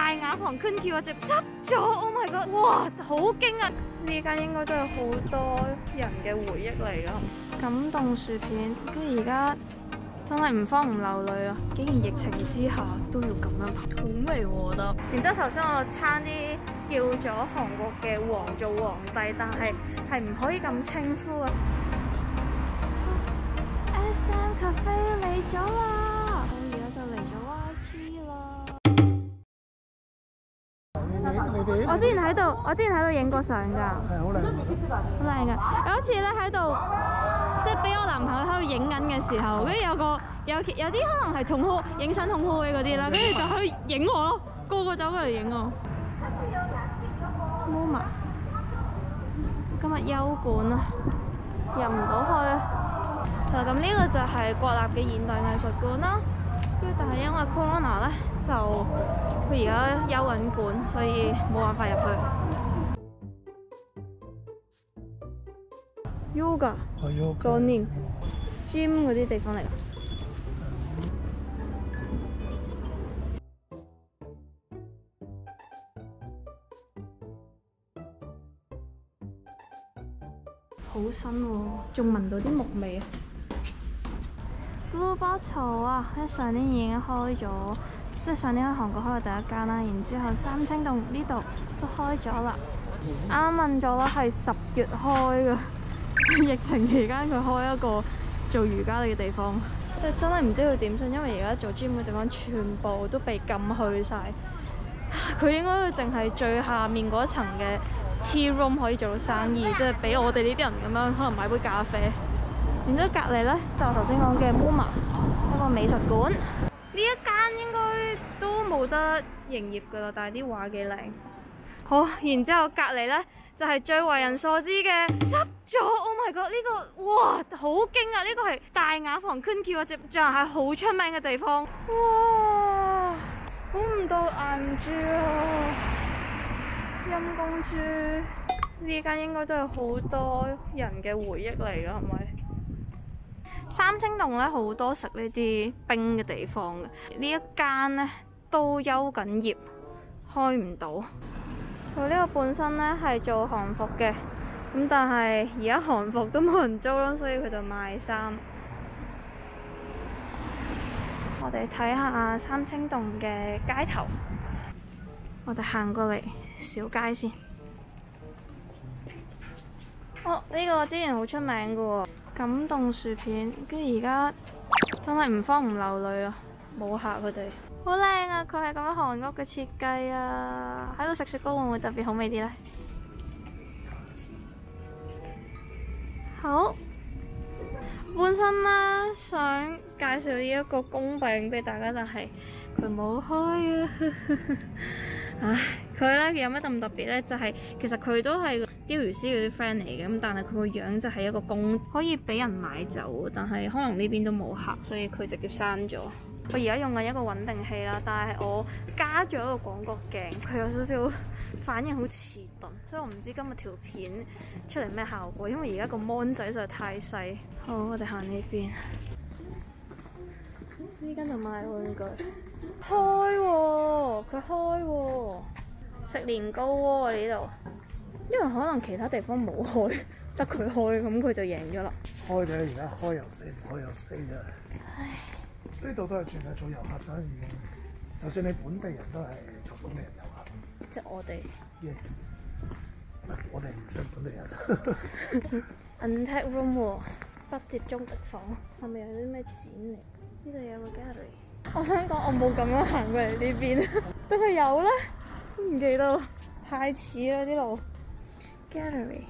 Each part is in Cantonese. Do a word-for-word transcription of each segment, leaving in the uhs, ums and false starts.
大雅房 Kunki 嗰隻執咗 ，Oh my god！ 哇，好驚啊！呢間應該都係好多人嘅回憶嚟㗎。感動薯片，佢而家真係唔慌唔流淚啊！竟然疫情之下都要咁樣拍，好味喎我覺得。然之後頭先我差啲叫咗韓國嘅王做皇帝，但係係唔可以咁稱呼啊。S M Cafe 嚟咗啦！我而家就嚟咗 Y G 啦。我之前喺度，我之前喺度影過相㗎。係好靚，好靚㗎！有一次咧喺度，即係俾我男朋友喺度影緊嘅時候，跟住有個有有啲可能係同好影相同好嘅嗰啲啦，跟住就喺度影我咯，個個走過嚟影我。MoMA 今日休館啊，入唔到去啊！咁呢個就係國立嘅現代藝術館啦，跟住但係因為 Corona 咧，就佢而家休緊館，所以冇辦法入去。Yoga、Running、Gym 嗰啲地方嚟㗎。好新喎，仲聞到啲木味啊！Blue Bottle 啊，喺上年已經開咗，即係上年喺韓國開咗第一間啦。然之後三清洞呢度都開咗啦。啱啱問咗啦，係十月開㗎。疫情期間佢開一個做瑜伽嘅地方，即係真係唔知佢點算，因為而家做 gym 嘅地方全部都被禁去晒。佢應該淨係最下面嗰層嘅 tea room 可以做到生意，即係俾我哋呢啲人咁樣可能買杯咖啡。然之後隔離咧就頭先講嘅 MoMA 一個美術館，呢一間應該都冇得營業㗎啦，但係啲畫幾靚。好，然之後隔離咧就係、是、最為人所知嘅執咗 ，Oh my god！ 呢、這個哇好驚啊！呢、這個係大雅房 Kunki 嗰隻，仲係好出名嘅地方。哇！估唔到硬住啊！陰公豬，呢間應該都係好多人嘅回憶嚟㗎，係咪？三清洞咧好多食呢啲冰嘅地方嘅，呢一間咧都休緊業，開唔到。佢呢個本身咧係做韓服嘅，咁但係而家韓服都冇人租啦，所以佢就賣衫。我哋睇下三清洞嘅街頭，我哋行過嚟小街先。哦，呢個之前好出名嘅喎，感動薯片，跟住而家真係唔慌唔流淚啊！冇嚇佢哋，好靚啊！佢係咁樣韓屋嘅設計啊！喺度食雪糕會唔會特別好味啲呢？好，本身啦想介紹呢一個公餅俾大家，但係佢冇開啊！唉，佢咧有咩咁特別咧？就係、是、其實佢都係鯛魚絲嗰啲 friend 嚟嘅，咁但係佢個樣就係一個公，可以俾人買走，但係可能呢邊都冇客，所以佢直接刪咗。我而家用緊一個穩定器啦，但係我加咗一個廣角鏡，佢有少少反應好遲鈍，所以我唔知今日條片出嚟咩效果，因為而家個 mon 仔實在太細。好，我哋行呢邊，呢間就賣玩具。開喎、哦，佢開喎、哦，食年糕喎、啊、呢度，因為可能其他地方冇開，得佢開，咁佢就贏咗啦。 開嘅而家開又死，唔開又死啊！唉，呢度都係全係做遊客生意嘅，就算你本地人都係做本地人遊客。 即係我哋。 Yeah. 我哋唔算本地人。 Unpack room 喎，不接觸的房，係咪有啲咩展嚟？呢度有個 gallery。我想講，我冇咁樣行過嚟呢邊，不過有咧，唔記得，太似啦啲路。Gallery。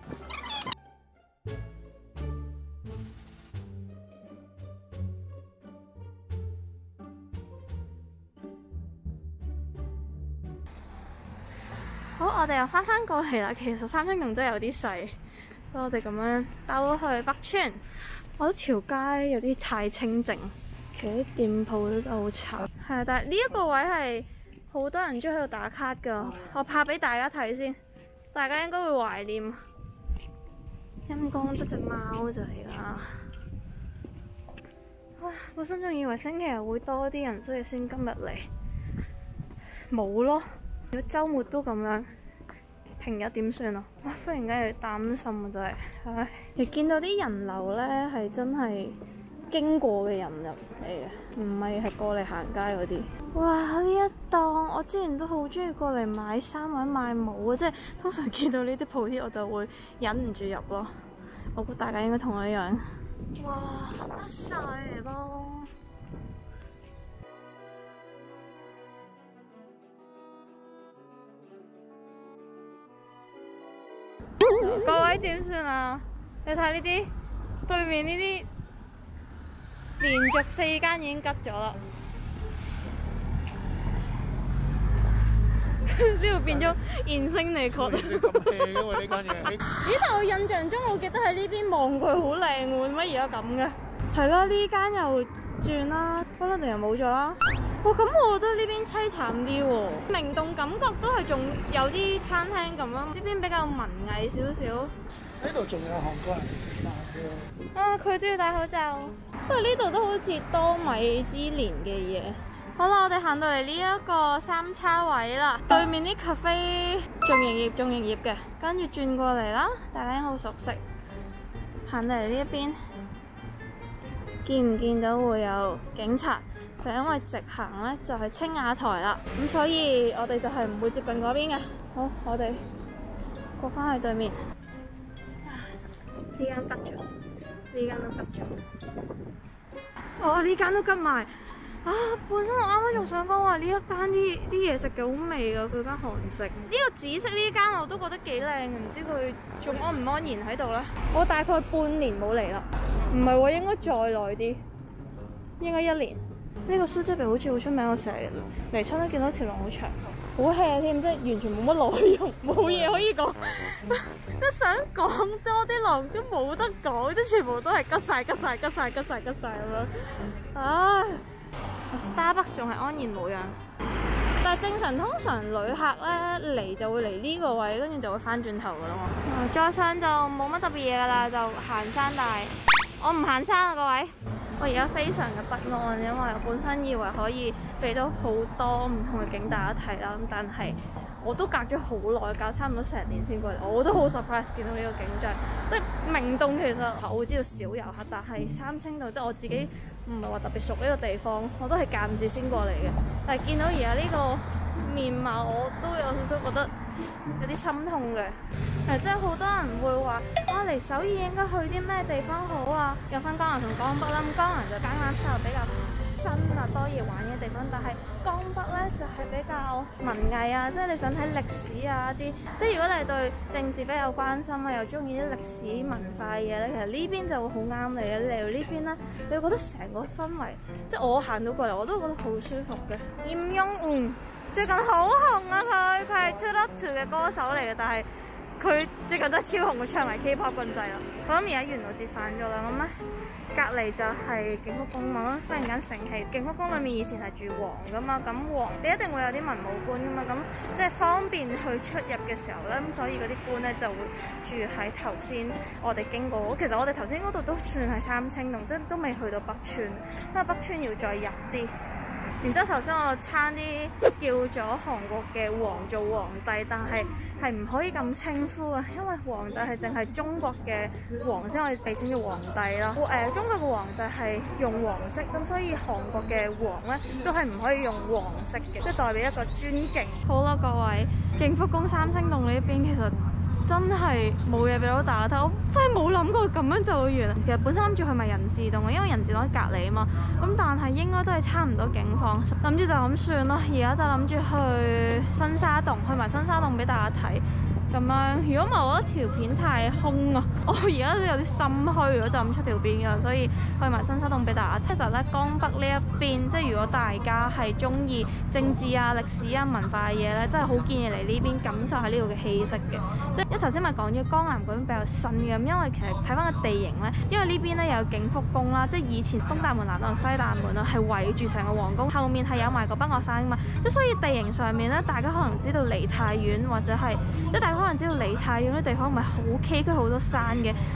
好，我哋又翻返過嚟啦。其實三清洞都有啲細，所以我哋咁樣兜去北川。我覺得條街有啲太清靜。其實啲店鋪都真係好慘，係啊！但係呢一個位係好多人中意喺度打卡㗎，我拍俾大家睇先，大家應該會懷念。陰公得隻貓仔啦！哇！本身仲以為星期日會多啲人，所以先今日嚟。 冇咯。如果週末都咁樣，平日點算啊？哇！忽然間又擔心啊，真係，唉！你見到啲人流咧，係真係經過嘅人入嚟嘅，唔係係過嚟行街嗰啲。哇！呢一檔我之前都好中意過嚟買衫或者買帽啊，即係通常見到呢啲鋪啲我就會忍唔住入咯。我估大家應該同我一樣。哇！得晒嚟咯〜各位點算啊？你睇呢啲對面呢啲連續四間已經吉咗啦，呢度變咗現星嚟確。咁 hea 嘅喎呢間嘢。咦？但我印象中我記得喺呢邊望佢好靚喎，點解而家咁嘅？係啦，呢間又轉啦，不過定又冇咗啦。哇！咁我覺得呢邊凄慘啲喎，明洞感覺都係仲有啲餐廳咁咯，呢邊比較文藝少少。 呢度仲有韓國人食飯嘅。 啊！佢都要戴口罩。不過呢度都好似多米芝蓮嘅嘢。好啦，我哋行到嚟呢一個三叉位啦，對面啲 cafe 仲營業，仲營業嘅，跟住轉過嚟啦，大家好熟悉。行到嚟呢一邊，見唔見到會有警察？就因為直行咧，就係青瓦台啦，咁所以我哋就係唔會接近嗰邊嘅。好，我哋過翻去對面。呢間得咗，呢間都得咗。哦，呢間都吉埋。啊，本身我啱啱仲想講話呢一間啲啲嘢食幾好味噶，佢間韓食。呢個紫色呢間我都覺得幾靚，唔知佢仲安唔安然喺度咧？我大概半年冇嚟啦，唔係喎，應該再耐啲，應該一年。呢個蘇州餅好似好出名，我成日嚟親都見到條龍好長，好 hea 添，即係完全冇乜內容，冇嘢可以講。都想講多啲內容都冇得講，即全部都係吉晒、吉晒、吉晒、吉晒、吉晒咁樣。唉 ，Starbucks 仲係安然無恙，但係正常通常旅客咧嚟就會嚟呢個位，跟住就會翻轉頭噶啦嘛。再上就冇乜特別嘢噶啦，就行山大。我唔行山啊，各位。我而家非常嘅不安，因為我本身以為可以俾到好多唔同嘅景大家睇啦，咁但係我都隔咗好耐，隔差唔多成年先過嚟，我都好 surprise 見到呢個景象。即係明洞其實我會知道少遊客，但係三清道即係我自己唔係話特別熟呢個地方，我都係間唔時先過嚟嘅。但係見到而家呢個面貌，我都有少少覺得有啲心痛嘅。誒，即係好多人會話啊，嚟首爾應該去啲咩地方好啊？有分江南同江北啦，咁江南就間間山比較新啊，多嘢玩嘅地方，但係江北咧就係、是、比較文藝啊，即係你想睇歷史啊啲，即係如果你對政治比較關心啊，又中意啲歷史文化嘅嘢咧，其實呢邊就會好啱你嘅。你嚟到呢邊咧，你會覺得成個氛圍，即係我行到過嚟我都覺得好舒服嘅。嚴雍嗯，最近好紅啊佢，佢係 Two Lot Two 嘅歌手嚟嘅，但係佢最近都係超紅，佢唱埋 K-pop 咁滯啦。我諗而家元老節返咗啦，咁咧隔離就係景福宮嘛，忽然間醒起景福宮裏面以前係住皇噶嘛，咁皇你一定會有啲文武官噶嘛，咁即係方便去出入嘅時候咧，咁所以嗰啲官咧就會住喺頭先我哋經過。其實我哋頭先嗰度都算係三清洞，即係都未去到北川，因為北川要再入啲。然之後頭先我差啲叫咗韓國嘅皇做皇帝，但係係唔可以咁稱呼啊，因為皇帝係淨係中國嘅皇先可以被稱叫皇帝啦。誒、呃，中國嘅皇帝係用黃色，咁所以韓國嘅皇咧都係唔可以用黃色嘅，即係代表一個尊敬。好啦，各位，景福宮三清洞呢邊其實真係冇嘢俾到大家睇，我真係冇諗過咁樣就會完。其實本身諗住去埋人字洞嘅，因為人字洞喺隔離啊嘛。咁但係應該都係差唔多境況，諗住就咁算咯。而家就諗住去新沙洞，去埋新沙洞俾大家睇。咁樣，如果唔係我覺得條片太空啊，我而家都有啲心虛，如果就咁出條片㗎，所以去埋新沙洞俾大家睇。其實咧，江北呢一邊，即係如果大家係中意政治啊、歷史啊、文化嘅嘢咧，真係好建議嚟呢邊感受下呢度嘅氣息嘅。即係一頭先咪講咗江南嗰邊比較新嘅，咁因為其實睇翻個地形咧，因為呢邊咧有景福宮啦，即係以前東大門、南大門、西大門啦，係圍住成個皇宮，後面係有埋個北岳山噶嘛，即係所以地形上面咧，大家可能知道梨泰院或者係即係大家可能知道梨泰院啲地方唔係好崎嶇好多山嘅。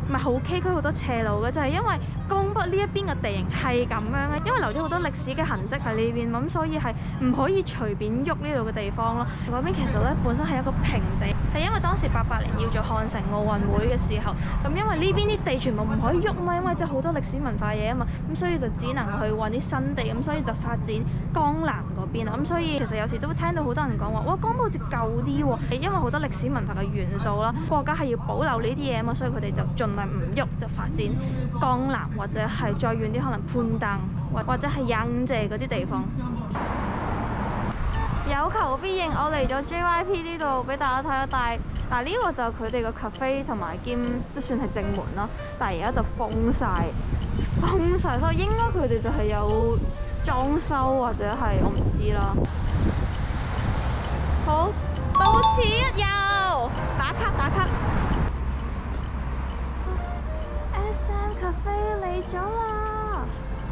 唔係好崎嶇好多斜路嘅，就係、是、因為江北呢一邊嘅地形係咁樣嘅，因為留咗好多歷史嘅痕跡喺呢邊，咁所以係唔可以隨便喐呢度嘅地方咯。嗰邊其實咧本身係一個平地，係因為當時八八年要做漢城奧運會嘅時候，咁因為呢邊啲地全部唔可以喐嘛，因為即係好多歷史文化嘢啊嘛，咁所以就只能去揾啲新地，咁所以就發展江南嗰邊啦。咁所以其實有時都會聽到好多人講話，哇，江北好似舊啲喎，因為好多歷史文化嘅元素啦，國家係要保留呢啲嘢啊嘛，所以佢哋就盡量唔喐，就發展江南或者係再遠啲可能潘丹或或者係印謝嗰啲地方。有求必應，我嚟咗 J Y P 呢度俾大家睇啦，但係嗱呢個就佢哋個 cafe 同埋兼都算係正門啦，但係而家就封晒，封晒，所以應該佢哋就係有裝修或者係我唔知啦。好，到此一遊，打卡打卡。S M Cafe 嚟咗啦！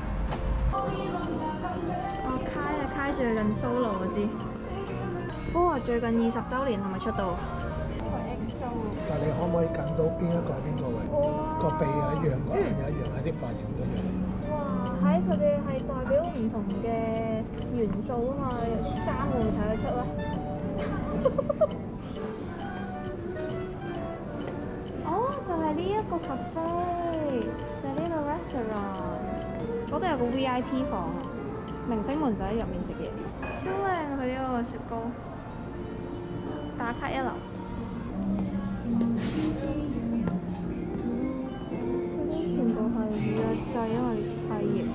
我開啊開最近 solo 我知。哦，最近二十週年係咪出道？ 但你可唔可以揀到邊一個係邊個位？個鼻又一樣，個眼又一樣，係啲髮型都一樣。 哇！喺佢哋係代表唔同嘅元素啊嘛，衫會唔會睇得出咧？哦，就係呢一個 cafe，就係呢個 restaurant。嗰度有個 V I P 房，明星們就喺入面食嘢。超靚佢呢個雪糕，打卡一流。嗰啲全部係預約制，因為肺炎。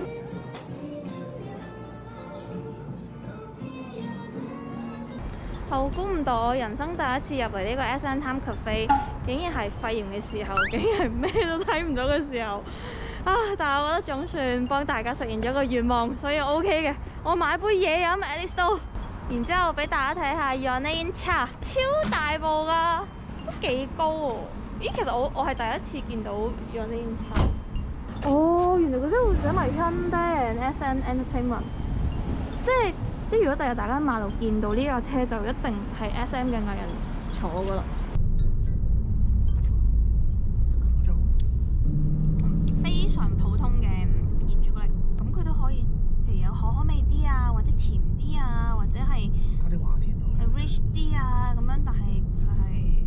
好，估唔到我人生第一次入嚟呢個 S M Time Cafe， 竟然係肺炎嘅時候，竟然係咩都睇唔到嘅時候。啊！但係我覺得總算幫大家實現咗個願望，所以 O K 嘅。我買杯嘢飲 at least 都，然之後俾大家睇下 Yonnine茶，超大部㗎，都幾高喎。咦，其實我我係第一次見到 Yonnine茶。哦，原來佢都會寫埋 Hyundai S M Entertainment， 即係即係如果第日大家馬路見到呢架車，就一定係 S M 嘅藝人坐㗎啦。非常普通嘅熱朱古力，咁佢都可以，譬如有可可味啲啊，或者甜啲啊，或者係加啲華田落去 rich 啲啊咁樣，但係佢係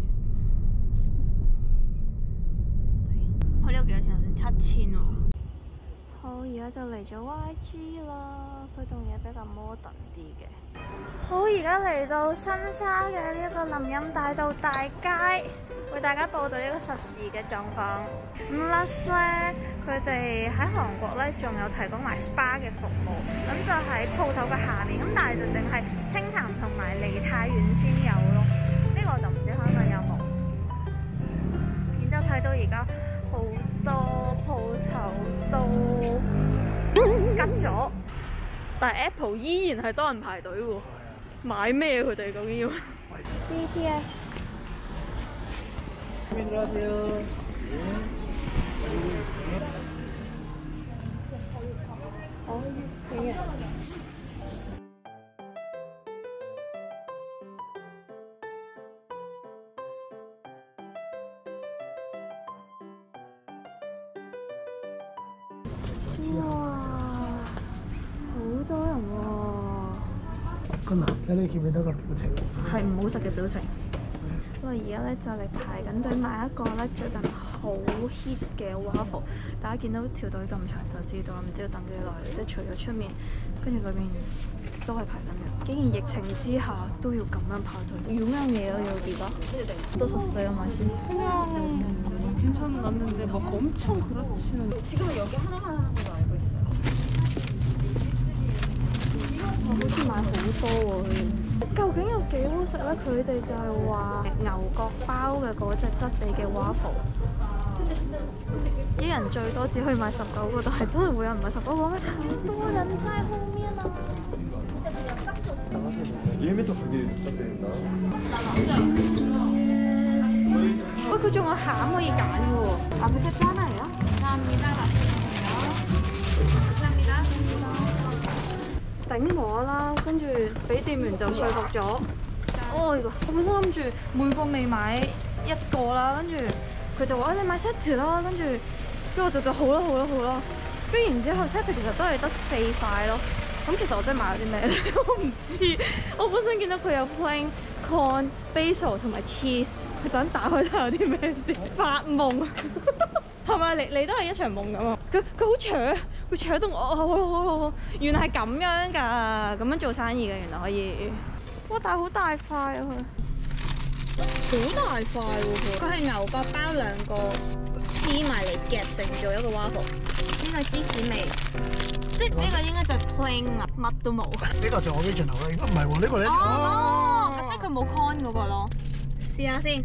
佢呢個幾多錢啊？成七千喎。好，而家就嚟咗 Y G 啦，佢棟嘢比較 modern 啲嘅。好，而家嚟到新沙嘅呢一個林蔭大道大街，為大家報道呢個實時嘅狀況。咁 Lush 咧，佢哋喺韓國咧仲有提供埋 S P A 嘅服務，咁就喺鋪頭嘅下面，咁但係就淨係清潭同埋梨泰院先有咯。呢、這個我就唔知香港有冇。然之後睇到而家好多鋪頭都吉咗，但係 Apple 依然係多人排隊喎。買咩佢哋究竟要 ？B T S。好，幾日？哇！好多人喎。 個男仔你見唔見到個表情？ 係唔好食嘅表情。我而家咧就嚟排緊隊買一個咧最近好 hit 嘅 waffle， 大家見到條隊咁長就知道，唔知要等幾耐。即係除咗出面，跟住裏面都係排緊嘅。竟然疫情之下都要咁樣排隊，유명해요 여기가? 어떠셨어요 맛이? 그냥 괜찮은 않는데 막 엄청 그렇지는. 지금은 여기 하나만 하는 걸로 알고 있어요. 好似買好多喎。究竟有幾好食咧？佢哋就係話牛角包嘅嗰隻質地嘅 waffle， 一人最多只可以買十九個，但係真係會有人買十九個咩？太多人在後面啦！喂，佢仲有餡可以揀嘅喎。啊，佢食齋嚟啊！頂我啦，跟住俾店員就說服咗。哦，我本身諗住每個味買一個啦，跟住佢就話：你買 set 啦，跟住跟住我就就好啦好啦好啦，跟住然之後 set 其實都係得四塊咯。咁其實我真係買咗啲咩咧？我唔知。我本身見到佢有 plain corn、basil 同埋 cheese， 佢就咁打開睇有啲咩先？發夢係咪？你你都係一場夢咁啊？佢佢好搶，佢搶到我，好好好好好，原來係咁樣㗎，咁樣做生意嘅原來可以。哇！但係好大塊啊佢，好大塊喎佢。佢係牛角包兩個黐埋嚟夾成做一個 waffle， 呢個芝士味。即係呢個應該就係 plain 啊，乜都冇。 呢個就我 original 啦，應該唔係喎，呢個咧。 哦，即係佢冇 con 嗰個咯。試下先，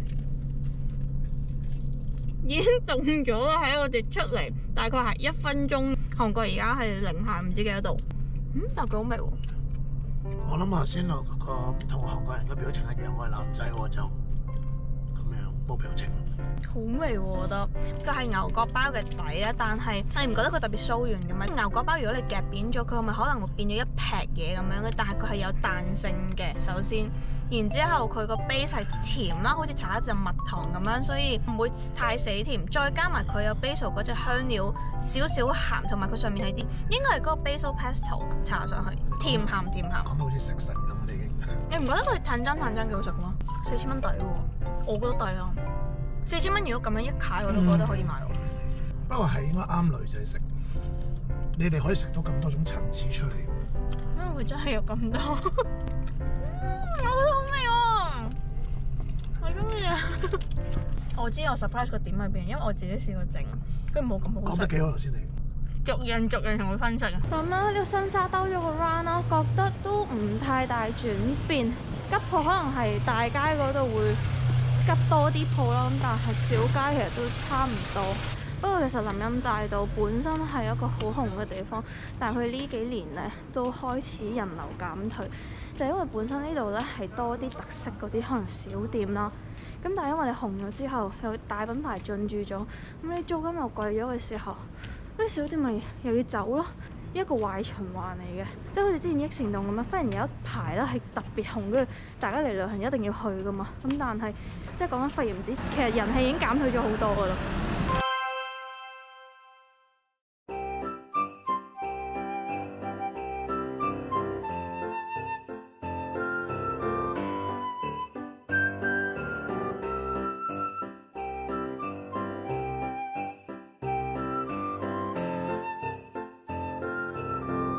已經凍咗啦，喺我哋出嚟大概係一分鐘。韓國而家係零下唔知幾多度。嗯，但係佢好味喎。 我諗頭先我嗰個同韓國人嘅表情一樣，我係男仔我就咁樣冇表情。 好味喎，我覺得佢係牛角包嘅底啦，但係你唔覺得佢特別酥軟嘅咩？牛角包如果你夾扁咗，佢係咪可能會變咗一劈嘢咁樣嘅？但係佢係有彈性嘅，首先，然之後佢個 base 係甜啦，好似搽一陣蜜糖咁樣，所以唔會太死甜。再加埋佢有 basil 嗰隻香料，少少鹹，同埋佢上面係啲應該係嗰個 basil pesto 搽上去，甜鹹甜鹹。 講到好似食神咁，你已經。 你唔覺得佢彈真彈真幾好食嗎？四千蚊抵喎，我覺得抵啊！四千蚊如果咁樣一塊我都覺得可以買喎。 不過係應該啱女仔食，你哋可以食到咁多種層次出嚟。 因為佢真係有咁多，嗯，好好味喎，我中意啊！我知我 surprise 個點喺邊，因為我自己試過整，跟住冇咁好食。 講得幾好頭先你。 逐樣逐樣同佢分析。咁啦，呢個新沙兜咗個 round 啦，覺得都唔太大轉變。吉鋪可能係大街嗰度會吉多啲鋪啦，咁但係小街其實都差唔多。不過其實林蔭大道本身係一個好紅嘅地方，但係佢呢幾年咧都開始人流減退，就係因為本身呢度咧係多啲特色嗰啲可能小店啦。咁但係因為你紅咗之後，有大品牌進駐咗，咁你租金又貴咗嘅時候，啲小店咪又要走咯。一個壞循環嚟嘅，即係好似之前益善洞咁樣，忽然有一排啦係特別紅，跟住大家嚟旅行一定要去噶嘛。咁但係即係講緊肺炎之前，其實人氣已經減退咗好多噶啦。